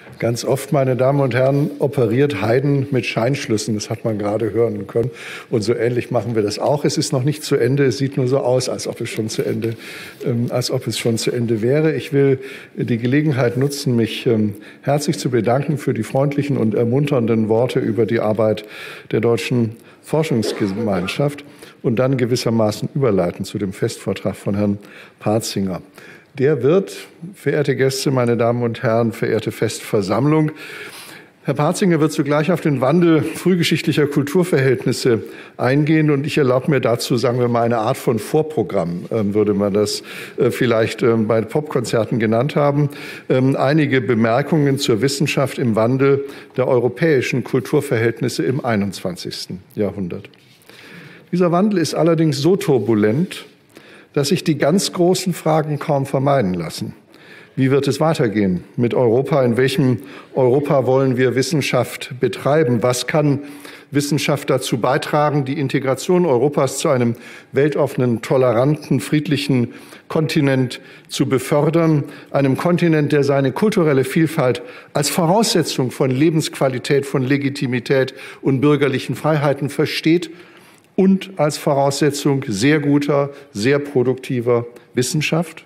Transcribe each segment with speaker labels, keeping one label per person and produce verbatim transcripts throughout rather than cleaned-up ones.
Speaker 1: Ganz oft, meine Damen und Herren, operiert Haydn mit Scheinschlüssen. Das hat man gerade hören können. Und so ähnlich machen wir das auch. Es ist noch nicht zu Ende. Es sieht nur so aus, als ob es schon zu Ende, ähm, als ob es schon zu Ende wäre. Ich will die Gelegenheit nutzen, mich ähm, herzlich zu bedanken für die freundlichen und ermunternden Worte über die Arbeit der Deutschen Forschungsgemeinschaft und dann gewissermaßen überleiten zu dem Festvortrag von Herrn Partzinger. Der wird, verehrte Gäste, meine Damen und Herren, verehrte Festversammlung, Herr Partzinger wird zugleich auf den Wandel frühgeschichtlicher Kulturverhältnisse eingehen und ich erlaube mir dazu, sagen wir mal, eine Art von Vorprogramm, äh, würde man das äh, vielleicht äh, bei Popkonzerten genannt haben. Ähm, einige Bemerkungen zur Wissenschaft im Wandel der europäischen Kulturverhältnisse im einundzwanzigsten Jahrhundert. Dieser Wandel ist allerdings so turbulent, dass sich die ganz großen Fragen kaum vermeiden lassen. Wie wird es weitergehen mit Europa? In welchem Europa wollen wir Wissenschaft betreiben? Was kann Wissenschaft dazu beitragen, die Integration Europas zu einem weltoffenen, toleranten, friedlichen Kontinent zu befördern? Einem Kontinent, der seine kulturelle Vielfalt als Voraussetzung von Lebensqualität, von Legitimität und bürgerlichen Freiheiten versteht und als Voraussetzung sehr guter, sehr produktiver Wissenschaft?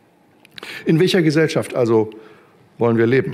Speaker 1: In welcher Gesellschaft also wollen wir leben?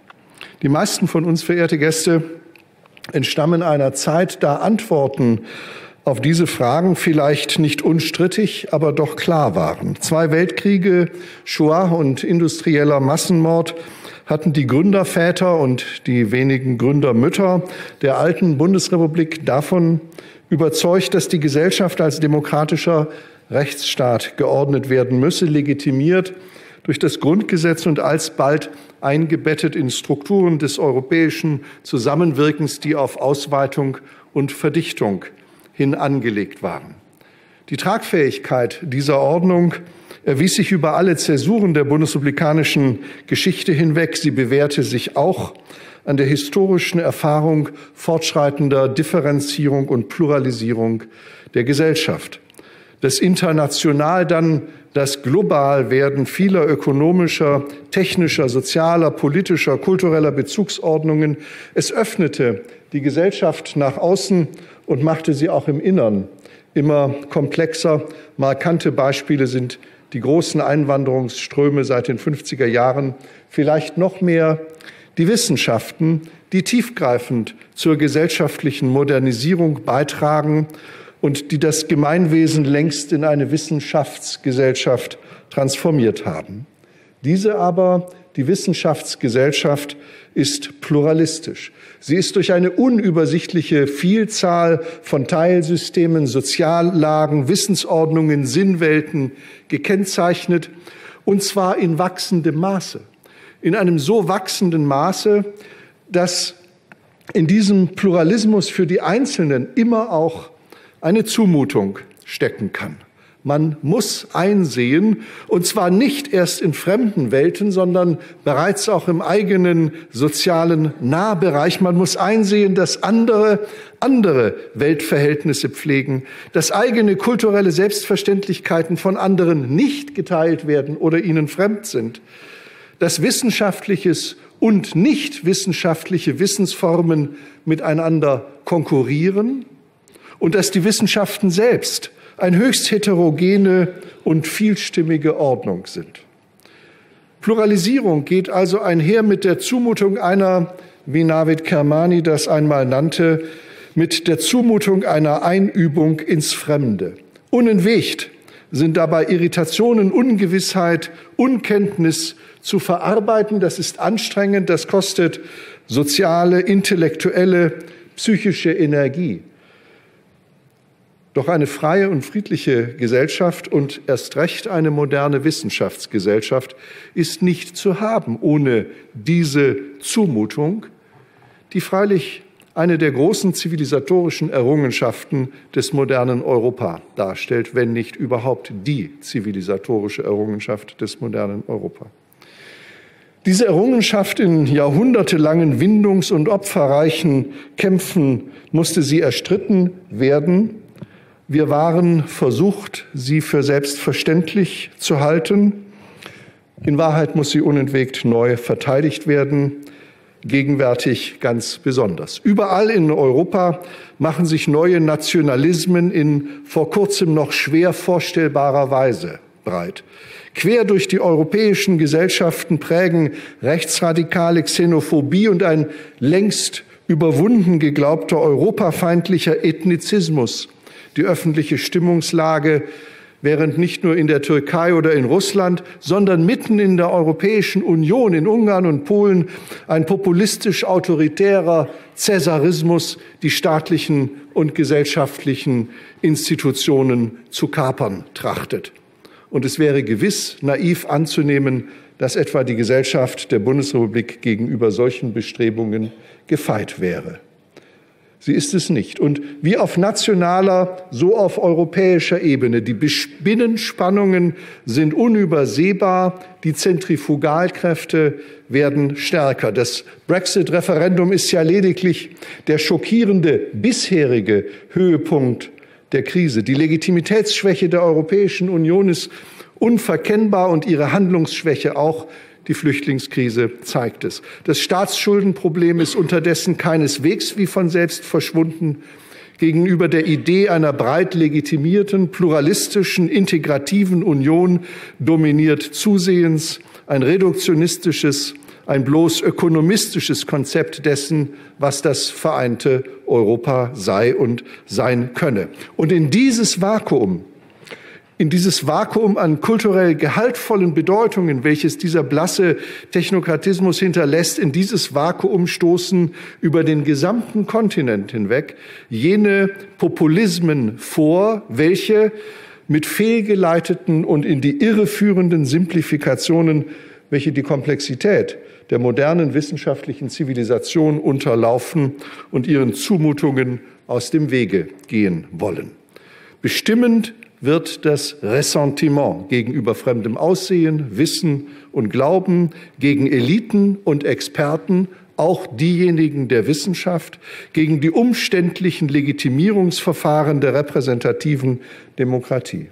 Speaker 1: Die meisten von uns, verehrte Gäste, entstammen einer Zeit, da Antworten auf diese Fragen vielleicht nicht unstrittig, aber doch klar waren. Zwei Weltkriege, Shoah und industrieller Massenmord hatten die Gründerväter und die wenigen Gründermütter der alten Bundesrepublik davon überzeugt, dass die Gesellschaft als demokratischer Rechtsstaat geordnet werden müsse, legitimiert durch das Grundgesetz und alsbald eingebettet in Strukturen des europäischen Zusammenwirkens, die auf Ausweitung und Verdichtung hin angelegt waren. Die Tragfähigkeit dieser Ordnung erwies sich über alle Zäsuren der bundesrepublikanischen Geschichte hinweg. Sie bewährte sich auch an der historischen Erfahrung fortschreitender Differenzierung und Pluralisierung der Gesellschaft. Das international, dann das Globalwerden vieler ökonomischer, technischer, sozialer, politischer, kultureller Bezugsordnungen. Es öffnete die Gesellschaft nach außen und machte sie auch im Innern immer komplexer. Markante Beispiele sind die großen Einwanderungsströme seit den fünfziger Jahren, vielleicht noch mehr die Wissenschaften, die tiefgreifend zur gesellschaftlichen Modernisierung beitragen und die das Gemeinwesen längst in eine Wissenschaftsgesellschaft transformiert haben. Diese aber, die Wissenschaftsgesellschaft, ist pluralistisch. Sie ist durch eine unübersichtliche Vielzahl von Teilsystemen, Soziallagen, Wissensordnungen, Sinnwelten gekennzeichnet, und zwar in wachsendem Maße. In einem so wachsenden Maße, dass in diesem Pluralismus für die Einzelnen immer auch eine Zumutung stecken kann. Man muss einsehen, und zwar nicht erst in fremden Welten, sondern bereits auch im eigenen sozialen Nahbereich. Man muss einsehen, dass andere andere Weltverhältnisse pflegen, dass eigene kulturelle Selbstverständlichkeiten von anderen nicht geteilt werden oder ihnen fremd sind, dass wissenschaftliches und nicht wissenschaftliche Wissensformen miteinander konkurrieren und dass die Wissenschaften selbst eine höchst heterogene und vielstimmige Ordnung sind. Pluralisierung geht also einher mit der Zumutung einer, wie Navid Kermani das einmal nannte, mit der Zumutung einer Einübung ins Fremde. Unentwegt sind dabei Irritationen, Ungewissheit, Unkenntnis zu verarbeiten. Das ist anstrengend, das kostet soziale, intellektuelle, psychische Energie. Doch eine freie und friedliche Gesellschaft und erst recht eine moderne Wissenschaftsgesellschaft ist nicht zu haben ohne diese Zumutung, die freilich eine der großen zivilisatorischen Errungenschaften des modernen Europa darstellt, wenn nicht überhaupt die zivilisatorische Errungenschaft des modernen Europa. Diese Errungenschaft in jahrhundertelangen windungs- und opferreichen Kämpfen musste sie erstritten werden. Wir waren versucht, sie für selbstverständlich zu halten. In Wahrheit muss sie unentwegt neu verteidigt werden, gegenwärtig ganz besonders. Überall in Europa machen sich neue Nationalismen in vor kurzem noch schwer vorstellbarer Weise breit. Quer durch die europäischen Gesellschaften prägen rechtsradikale Xenophobie und ein längst überwunden geglaubter europafeindlicher Ethnizismus die öffentliche Stimmungslage, während nicht nur in der Türkei oder in Russland, sondern mitten in der Europäischen Union, in Ungarn und Polen, ein populistisch-autoritärer Cäsarismus die staatlichen und gesellschaftlichen Institutionen zu kapern trachtet. Und es wäre gewiss naiv anzunehmen, dass etwa die Gesellschaft der Bundesrepublik gegenüber solchen Bestrebungen gefeit wäre. Sie ist es nicht. Und wie auf nationaler, so auf europäischer Ebene. Die Binnenspannungen sind unübersehbar, die Zentrifugalkräfte werden stärker. Das Brexit-Referendum ist ja lediglich der schockierende bisherige Höhepunkt der Krise. Die Legitimitätsschwäche der Europäischen Union ist unverkennbar und ihre Handlungsschwäche auch. Die Flüchtlingskrise zeigt es. Das Staatsschuldenproblem ist unterdessen keineswegs wie von selbst verschwunden. Gegenüber der Idee einer breit legitimierten, pluralistischen, integrativen Union dominiert zusehends ein reduktionistisches, ein bloß ökonomistisches Konzept dessen, was das vereinte Europa sei und sein könne. Und in dieses Vakuum In dieses Vakuum an kulturell gehaltvollen Bedeutungen, welches dieser blasse Technokratismus hinterlässt, in dieses Vakuum stoßen über den gesamten Kontinent hinweg jene Populismen vor, welche mit fehlgeleiteten und in die Irre führenden Simplifikationen, welche die Komplexität der modernen wissenschaftlichen Zivilisation unterlaufen und ihren Zumutungen aus dem Wege gehen wollen. Bestimmend wird das Ressentiment gegenüber fremdem Aussehen, Wissen und Glauben, gegen Eliten und Experten, auch diejenigen der Wissenschaft, gegen die umständlichen Legitimierungsverfahren der repräsentativen Demokratie.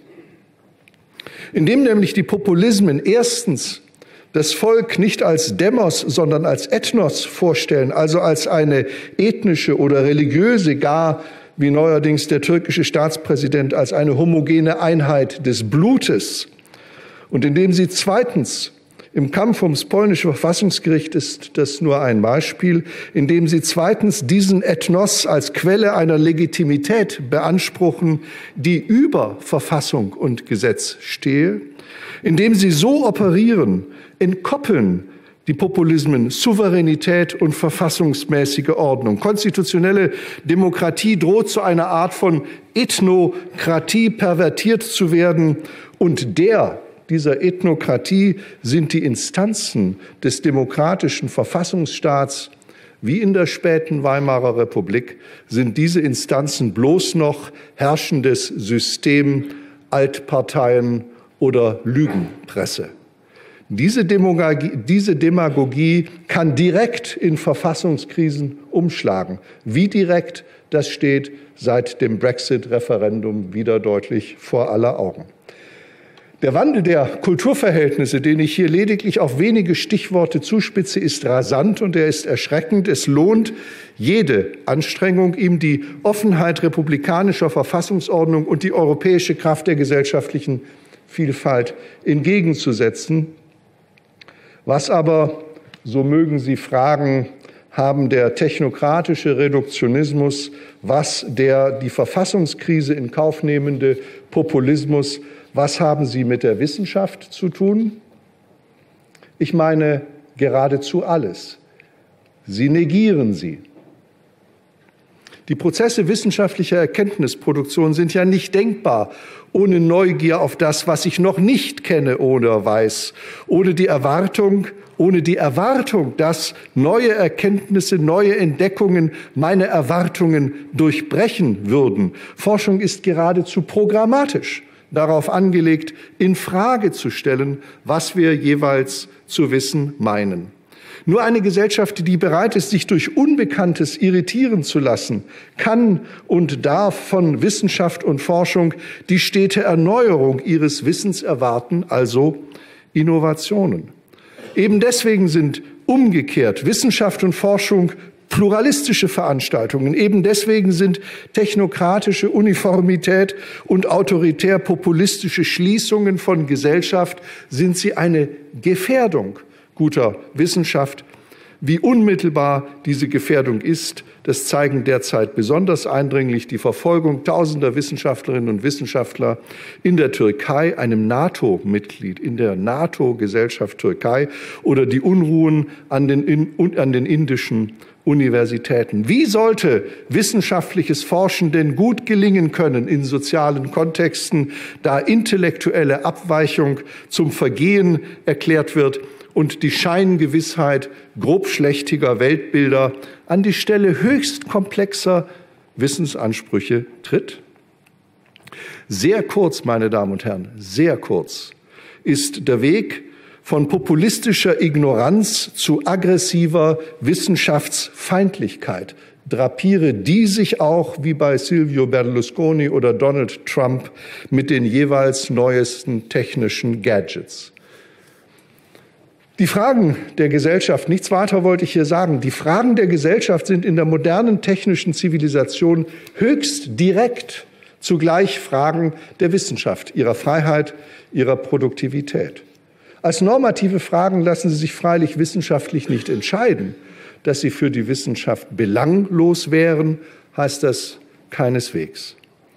Speaker 1: Indem nämlich die Populismen erstens das Volk nicht als Demos, sondern als Ethnos vorstellen, also als eine ethnische oder religiöse, gar wie neuerdings der türkische Staatspräsident, als eine homogene Einheit des Blutes. Und indem sie zweitens im Kampf ums polnische Verfassungsgericht ist das nur ein Beispiel, indem sie zweitens diesen Ethnos als Quelle einer Legitimität beanspruchen, die über Verfassung und Gesetz stehe, indem sie so operieren, entkoppeln die Populismen Souveränität und verfassungsmäßige Ordnung. Konstitutionelle Demokratie droht zu einer Art von Ethnokratie pervertiert zu werden. Und der, dieser Ethnokratie sind die Instanzen des demokratischen Verfassungsstaats, wie in der späten Weimarer Republik, sind diese Instanzen bloß noch herrschendes System, Altparteien oder Lügenpresse. Diese Demagogie, diese Demagogie kann direkt in Verfassungskrisen umschlagen. Wie direkt, das steht seit dem Brexit-Referendum wieder deutlich vor aller Augen. Der Wandel der Kulturverhältnisse, den ich hier lediglich auf wenige Stichworte zuspitze, ist rasant und er ist erschreckend. Es lohnt jede Anstrengung, ihm die Offenheit republikanischer Verfassungsordnung und die europäische Kraft der gesellschaftlichen Vielfalt entgegenzusetzen. Was aber, so mögen Sie fragen, haben der technokratische Reduktionismus, was der die Verfassungskrise in Kauf nehmende Populismus, was haben sie mit der Wissenschaft zu tun? Ich meine geradezu alles. Sie negieren sie. Die Prozesse wissenschaftlicher Erkenntnisproduktion sind ja nicht denkbar ohne Neugier auf das, was ich noch nicht kenne oder weiß, ohne die Erwartung, ohne die Erwartung, dass neue Erkenntnisse, neue Entdeckungen meine Erwartungen durchbrechen würden. Forschung ist geradezu programmatisch darauf angelegt, in Frage zu stellen, was wir jeweils zu wissen meinen. Nur eine Gesellschaft, die bereit ist, sich durch Unbekanntes irritieren zu lassen, kann und darf von Wissenschaft und Forschung die stete Erneuerung ihres Wissens erwarten, also Innovationen. Eben deswegen sind umgekehrt Wissenschaft und Forschung pluralistische Veranstaltungen. Eben deswegen sind technokratische Uniformität und autoritär-populistische Schließungen von Gesellschaft, sind sie eine Gefährdung guter Wissenschaft. Wie unmittelbar diese Gefährdung ist, das zeigen derzeit besonders eindringlich die Verfolgung tausender Wissenschaftlerinnen und Wissenschaftler in der Türkei, einem NATO-Mitglied, in der NATO-Gesellschaft Türkei, oder die Unruhen an den, an den indischen Universitäten. Wie sollte wissenschaftliches Forschen denn gut gelingen können in sozialen Kontexten, da intellektuelle Abweichung zum Vergehen erklärt wird und die Scheingewissheit grobschlächtiger Weltbilder an die Stelle höchst komplexer Wissensansprüche tritt? Sehr kurz, meine Damen und Herren, sehr kurz ist der Weg von populistischer Ignoranz zu aggressiver Wissenschaftsfeindlichkeit. Drapiere die sich auch, wie bei Silvio Berlusconi oder Donald Trump, mit den jeweils neuesten technischen Gadgets. Die Fragen der Gesellschaft, nichts weiter wollte ich hier sagen, die Fragen der Gesellschaft sind in der modernen technischen Zivilisation höchst direkt zugleich Fragen der Wissenschaft, ihrer Freiheit, ihrer Produktivität. Als normative Fragen lassen sie sich freilich wissenschaftlich nicht entscheiden. Dass sie für die Wissenschaft belanglos wären, heißt das keineswegs.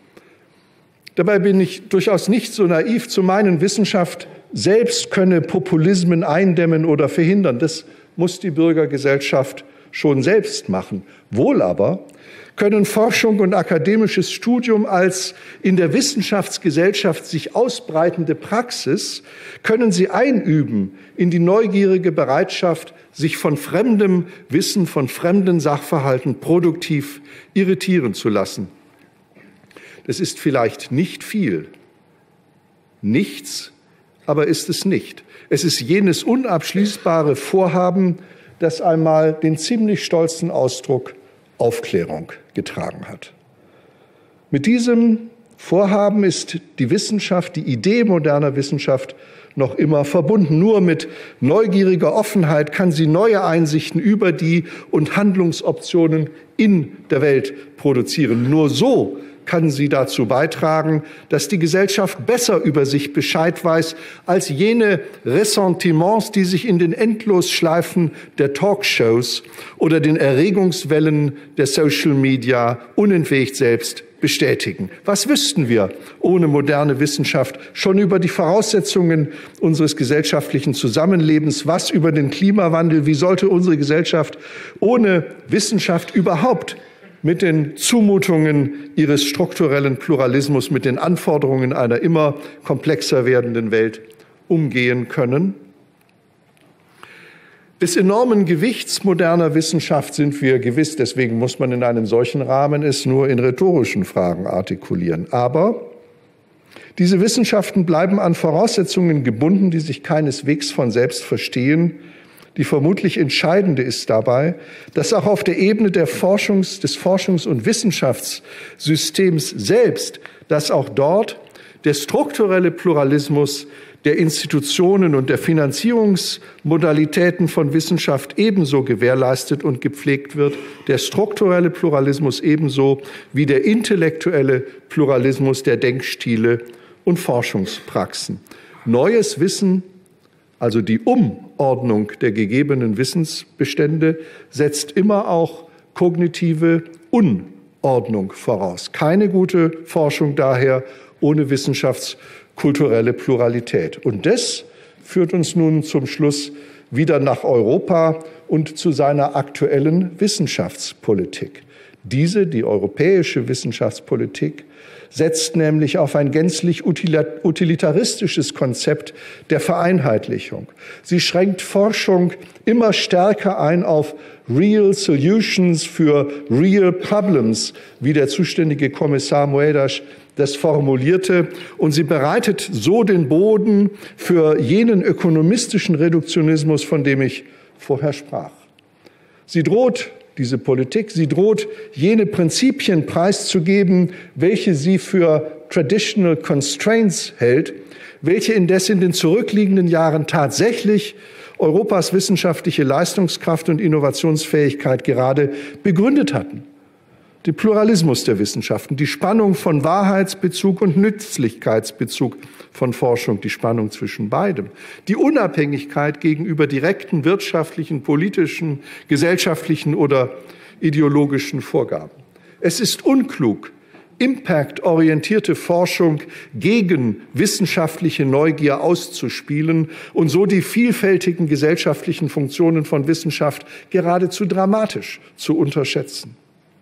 Speaker 1: Dabei bin ich durchaus nicht so naiv zu meinen, Wissenschaft selbst könne Populismen eindämmen oder verhindern. Das muss die Bürgergesellschaft schon selbst machen. Wohl aber können Forschung und akademisches Studium als in der Wissenschaftsgesellschaft sich ausbreitende Praxis, können sie einüben in die neugierige Bereitschaft, sich von fremdem Wissen, von fremden Sachverhalten produktiv irritieren zu lassen. Das ist vielleicht nicht viel, nichts, aber ist es nicht. Es ist jenes unabschließbare Vorhaben, das einmal den ziemlich stolzen Ausdruck Aufklärung getragen hat. Mit diesem Vorhaben ist die Wissenschaft, die Idee moderner Wissenschaft noch immer verbunden. Nur mit neugieriger Offenheit kann sie neue Einsichten über die und Handlungsoptionen in der Welt produzieren. Nur so kann sie dazu beitragen, dass die Gesellschaft besser über sich Bescheid weiß als jene Ressentiments, die sich in den Endlosschleifen der Talkshows oder den Erregungswellen der Social Media unentwegt selbst bestätigen. Was wüssten wir ohne moderne Wissenschaft schon über die Voraussetzungen unseres gesellschaftlichen Zusammenlebens? Was über den Klimawandel? Wie sollte unsere Gesellschaft ohne Wissenschaft überhaupt mit den Zumutungen ihres strukturellen Pluralismus, mit den Anforderungen einer immer komplexer werdenden Welt umgehen können? Des enormen Gewichts moderner Wissenschaft sind wir gewiss, deswegen muss man in einem solchen Rahmen es nur in rhetorischen Fragen artikulieren. Aber diese Wissenschaften bleiben an Voraussetzungen gebunden, die sich keineswegs von selbst verstehen. Die vermutlich entscheidende ist dabei, dass auch auf der Ebene der Forschungs-, des Forschungs- und Wissenschaftssystems selbst, dass auch dort der strukturelle Pluralismus der Institutionen und der Finanzierungsmodalitäten von Wissenschaft ebenso gewährleistet und gepflegt wird, der strukturelle Pluralismus ebenso wie der intellektuelle Pluralismus der Denkstile und Forschungspraxen. Neues Wissen, also die Umordnung der gegebenen Wissensbestände, setzt immer auch kognitive Unordnung voraus. Keine gute Forschung daher ohne wissenschaftskulturelle Pluralität. Und das führt uns nun zum Schluss wieder nach Europa und zu seiner aktuellen Wissenschaftspolitik. Diese, die europäische Wissenschaftspolitik, setzt nämlich auf ein gänzlich utilitaristisches Konzept der Vereinheitlichung. Sie schränkt Forschung immer stärker ein auf Real Solutions für Real Problems, wie der zuständige Kommissar Moedas das formulierte, und sie bereitet so den Boden für jenen ökonomistischen Reduktionismus, von dem ich vorher sprach. Sie droht, diese Politik. Sie droht, jene Prinzipien preiszugeben, welche sie für traditional constraints hält, welche indes in den zurückliegenden Jahren tatsächlich Europas wissenschaftliche Leistungskraft und Innovationsfähigkeit gerade begründet hatten. Der Pluralismus der Wissenschaften, die Spannung von Wahrheitsbezug und Nützlichkeitsbezug von Forschung, die Spannung zwischen beidem, die Unabhängigkeit gegenüber direkten wirtschaftlichen, politischen, gesellschaftlichen oder ideologischen Vorgaben. Es ist unklug, impactorientierte Forschung gegen wissenschaftliche Neugier auszuspielen und so die vielfältigen gesellschaftlichen Funktionen von Wissenschaft geradezu dramatisch zu unterschätzen.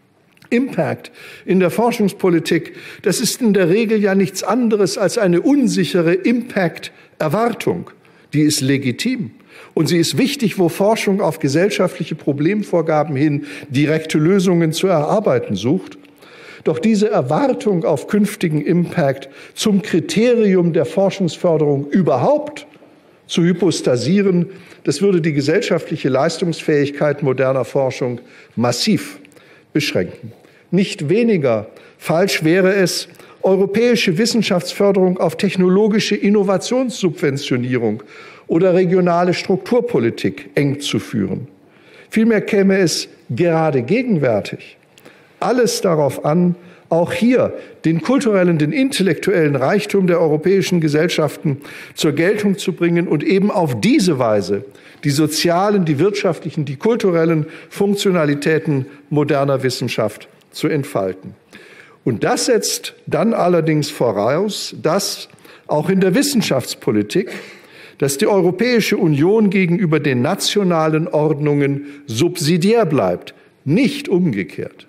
Speaker 1: Impact in der Forschungspolitik, das ist in der Regel ja nichts anderes als eine unsichere Impact-Erwartung. Die ist legitim. Und sie ist wichtig, wo Forschung auf gesellschaftliche Problemvorgaben hin direkte Lösungen zu erarbeiten sucht. Doch diese Erwartung auf künftigen Impact zum Kriterium der Forschungsförderung überhaupt zu hypostasieren, das würde die gesellschaftliche Leistungsfähigkeit moderner Forschung massiv beschränken. Nicht weniger falsch wäre es, europäische Wissenschaftsförderung auf technologische Innovationssubventionierung oder regionale Strukturpolitik eng zu führen. Vielmehr käme es gerade gegenwärtig alles darauf an, auch hier den kulturellen, den intellektuellen Reichtum der europäischen Gesellschaften zur Geltung zu bringen und eben auf diese Weise die sozialen, die wirtschaftlichen, die kulturellen Funktionalitäten moderner Wissenschaft zu entfalten. Und das setzt dann allerdings voraus, dass auch in der Wissenschaftspolitik, dass die Europäische Union gegenüber den nationalen Ordnungen subsidiär bleibt, nicht umgekehrt.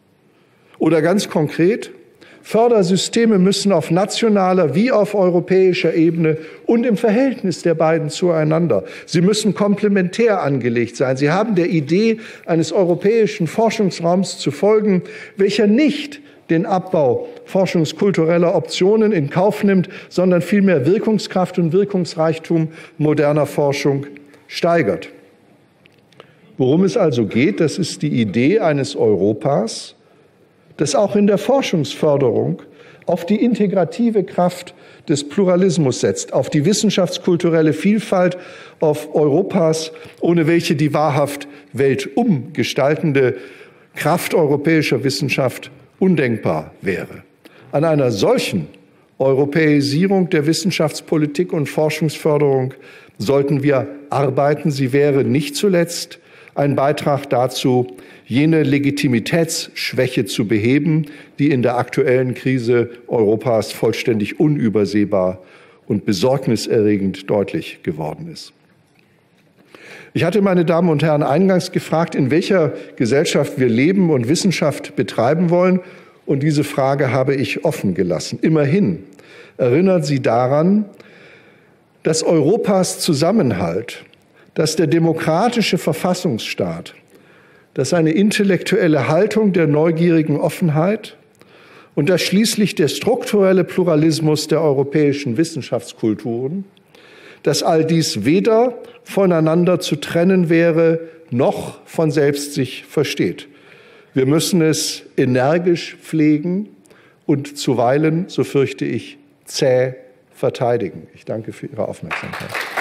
Speaker 1: Oder ganz konkret, Fördersysteme müssen auf nationaler wie auf europäischer Ebene und im Verhältnis der beiden zueinander, sie müssen komplementär angelegt sein. Sie haben der Idee eines europäischen Forschungsraums zu folgen, welcher nicht den Abbau forschungskultureller Optionen in Kauf nimmt, sondern vielmehr Wirkungskraft und Wirkungsreichtum moderner Forschung steigert. Worum es also geht, das ist die Idee eines Europas, das auch in der Forschungsförderung auf die integrative Kraft des Pluralismus setzt, auf die wissenschaftskulturelle Vielfalt, auf Europas, ohne welche die wahrhaft weltumgestaltende Kraft europäischer Wissenschaft undenkbar wäre. An einer solchen Europäisierung der Wissenschaftspolitik und Forschungsförderung sollten wir arbeiten. Sie wäre nicht zuletzt ein Beitrag dazu, jene Legitimitätsschwäche zu beheben, die in der aktuellen Krise Europas vollständig unübersehbar und besorgniserregend deutlich geworden ist. Ich hatte, meine Damen und Herren, eingangs gefragt, in welcher Gesellschaft wir leben und Wissenschaft betreiben wollen, und diese Frage habe ich offen gelassen. Immerhin erinnert sie daran, dass Europas Zusammenhalt, dass der demokratische Verfassungsstaat, dass eine intellektuelle Haltung der neugierigen Offenheit und dass schließlich der strukturelle Pluralismus der europäischen Wissenschaftskulturen, dass all dies weder voneinander zu trennen wäre, noch von selbst sich versteht. Wir müssen es energisch pflegen und zuweilen, so fürchte ich, zäh verteidigen. Ich danke für Ihre Aufmerksamkeit.